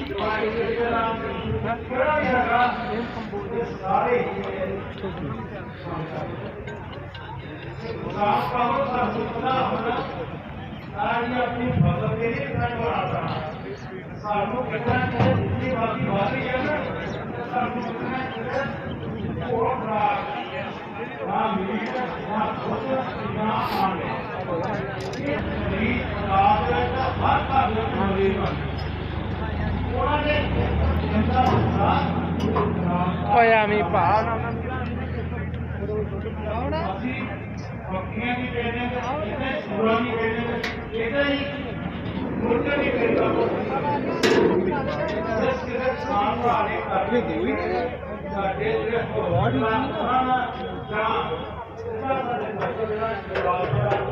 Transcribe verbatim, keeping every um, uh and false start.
अपनी फसल के लिए सानू कितना जितनी बाकी बाकी है ना सानू कितना और ना मिली ना खुद ना आने ये रात का हर का उन्होंने जनता ओए आमी पा पक्षियां भी कहने इतने सूरा भी कहने इतना ही मुर्गा भी कहता दस के दस साल वाले करके देवी साढ़े तेरह सौ वाट का जहाँ जहाँ